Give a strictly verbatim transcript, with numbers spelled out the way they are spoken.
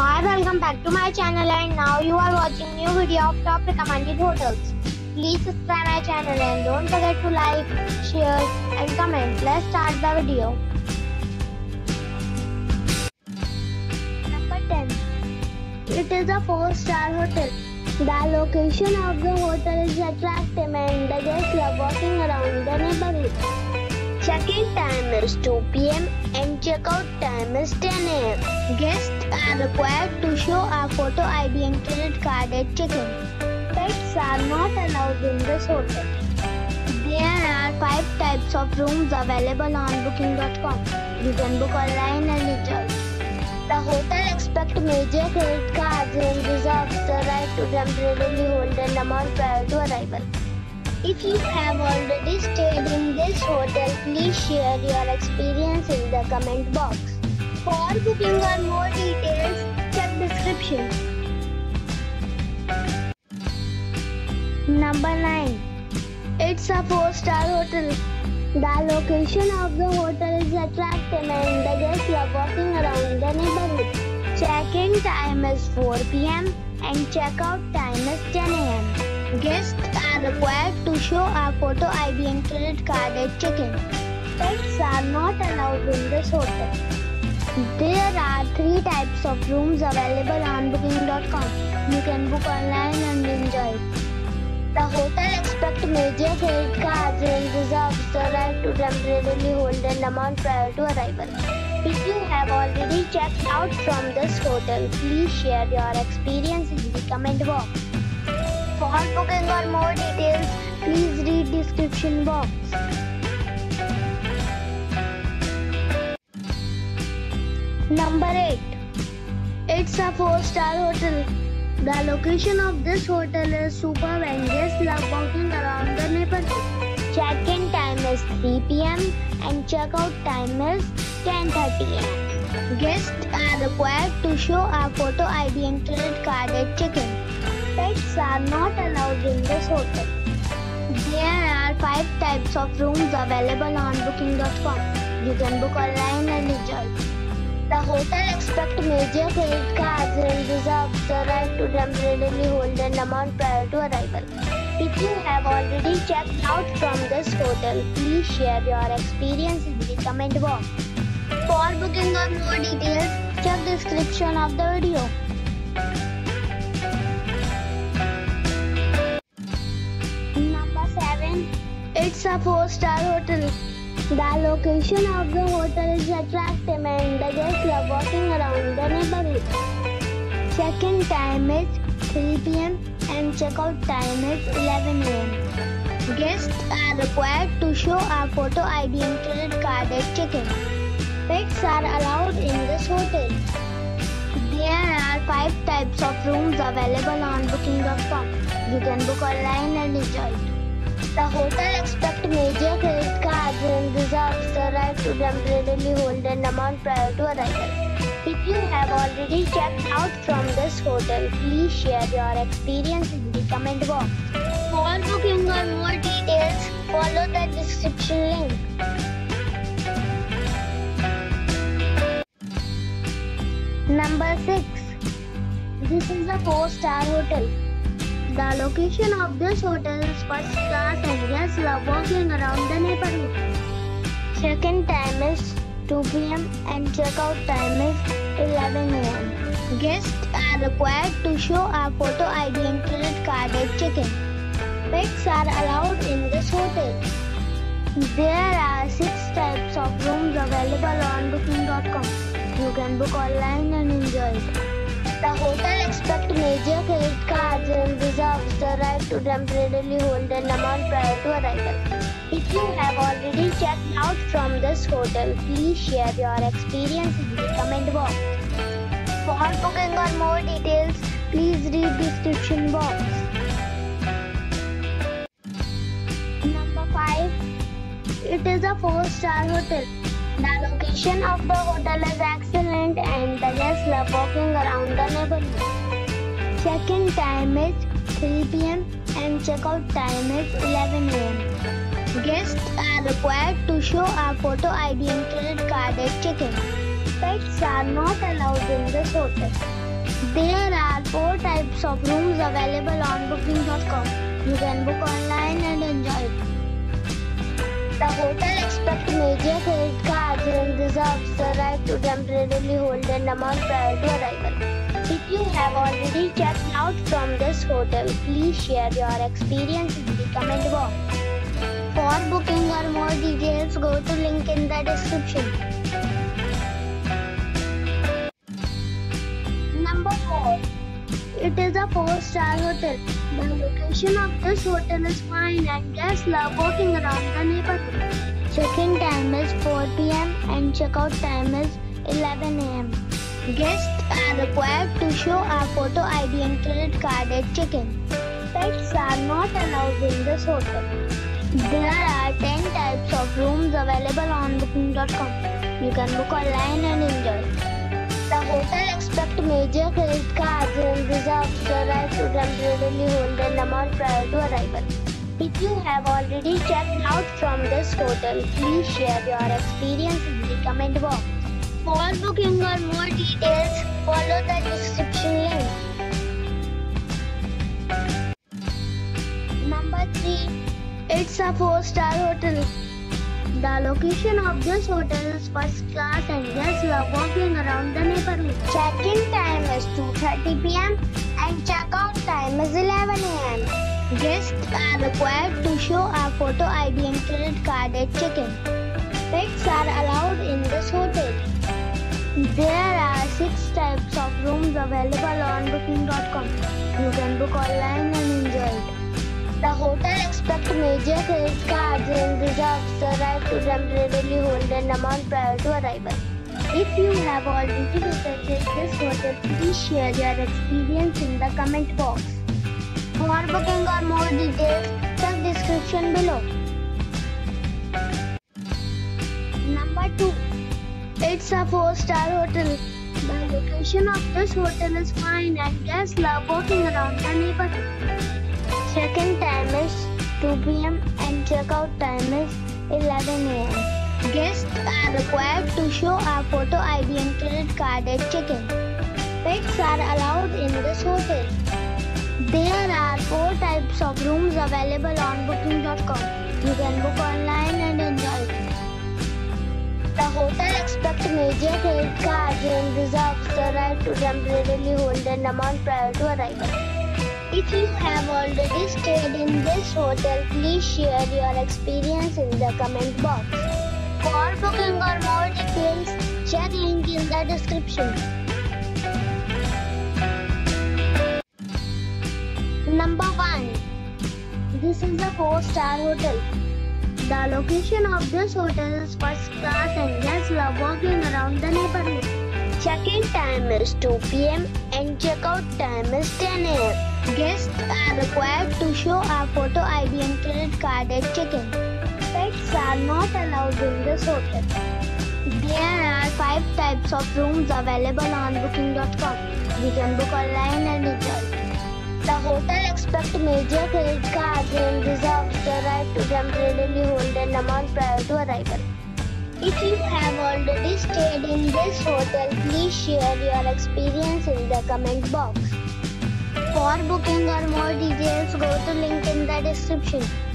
Hi, welcome back to my channel, and now you are watching new video of top recommended hotels. Please subscribe my channel and don't forget to like, share and comment. Let's start the video. Number ten. It is a four star hotel. The location of the hotel is attractive and the guests love walking around the neighborhood. Check-in time is two p m and check-out time is ten a m Guests are required to show a photo I D and credit card at check-in. Pets are not allowed in this hotel. There are five types of rooms available on booking dot com. You can book online and enjoy. The hotel expects major credit cards and reserves the right to temporarily hold an amount prior to arrival. If you have already stayed in this hotel, please share your experience in the comment box. For booking or more details, check description. Number nine. It's a four star hotel. The location of the hotel is attractive and the guests love walking around the neighborhood. Check-in time is four p m and check-out time is ten a m Guests are required to show a photo I D and credit card at check-in. Pets are not allowed in this hotel. There are three types of rooms available on booking dot com. You can book online and enjoy it. The hotel expects major credit cards and reserves the right to temporarily hold an amount prior to arrival. If you have already checked out from this hotel, please share your experience in the comment box. For booking or more details, please read description box. Number eight. It's a four star hotel. The location of this hotel is superb and guests love walking around the neighborhood. Check-in time is three p m and check-out time is ten thirty a m Guests are required to show a photo I D and credit card at check-in. Pets are not allowed in this hotel. There are five types of rooms available on booking dot com. You can book online and enjoy. The hotel expects major credit cards and reserves the right to temporarily hold an amount prior to arrival. If you have already checked out from this hotel, please share your experience in the comment box. For booking or more details, check description of the video. Number seven. It's a four star hotel. The location of the hotel is attractive and the guests love walking around the neighborhood. Check-in time is three p m and check-out time is eleven a m Guests are required to show a photo I D and credit card at check-in. Pets are allowed in this hotel. There are five types of rooms available on booking dot com. You can book online and enjoy it. The hotel expects major credit cards and reserves the right to temporarily hold an amount prior to arrival. If you have already checked out from this hotel, please share your experience in the comment box. For booking or more details, follow the description link. Number six. This is a four star hotel. The location of this hotel is first class and guests love walking around the neighborhood. Check-in time is two p m and check-out time is eleven a m Guests are required to show a photo I D and credit card at check-in. Pets are allowed in this hotel. There are six types of rooms available on booking dot com. You can book online and enjoy it. The hotel expects major credit cards and reserves the right to temporarily hold an amount prior to arrival. If you have already checked out from this hotel, please share your experience in the comment box. For booking or more details, please read description box. Number five. It is a four star hotel. The location of the hotel is excellent and the guests love walking around the neighborhood. Check-in time is three p m and check-out time is eleven a m Guests are required to show a photo I D and credit card at check-in. Pets are not allowed in this hotel. There are four types of rooms available on booking dot com. You can book online and enjoy it. The hotel expects major credit cards and reserves the right to temporarily hold an amount prior to arrival. If you have already checked out from this hotel, please share your experience in the comment box. For booking or more details, go to link in the description. Number four. It is a four-star hotel. The location of this hotel is fine and guests love walking around the neighborhood. Check-in time is four p m and check-out time is eleven a m Guests are required to show a photo I D and credit card at check-in. Pets are not allowed in this hotel. There are ten types of rooms available on booking dot com. You can book online and enjoy. The hotel expects major credit cards and reserves the right to temporarily hold an amount prior to arrival. If you have already checked out from this hotel, please share your experience in the comment box. For booking or more details, follow the description link. Number three. It's a four-star hotel. The location of this hotel is first class and guests love walking around the neighborhood. Check-in time is two thirty p m and check-out time is eleven a m Guests are required to show a photo I D and credit card at check-in. Pets are allowed in this hotel. There are six types of rooms available on booking dot com. You can book online and enjoy it. The hotel expects major credit cards and reserves the right to temporarily hold an amount prior to arrival. If you have already visited this hotel, please share your experience in the comment box. For booking or more details, check description below. Number two. It's a four-star hotel. The location of this hotel is fine and guests love walking around the neighborhood. Check-in time is two p m and check-out time is eleven a m Guests are required to show a photo I D and credit card at check-in. Pets are allowed in this hotel. There are four types of rooms available on booking dot com. You can book online and enjoy it. The hotel expects major credit cards and reserves the right to temporarily hold an amount prior to arrival. If you have already stayed in this hotel, please share your experience in the comment box. For booking or more details, check link in the description. Number one. This is a four-star hotel. The location of this hotel is first class and guests love walking around the neighborhood. Check-in time is two p m and check-out time is ten a m Guests are required to show a photo I D and credit card at check-in. Pets are not allowed in this hotel. There are five types of rooms available on booking dot com. You can book online and enjoy. The hotel expects major credit cards and reserves the right to temporarily hold an amount prior to arrival. If you have already stayed in this hotel, please share your experience in the comment box. For booking or more details, go to link in the description.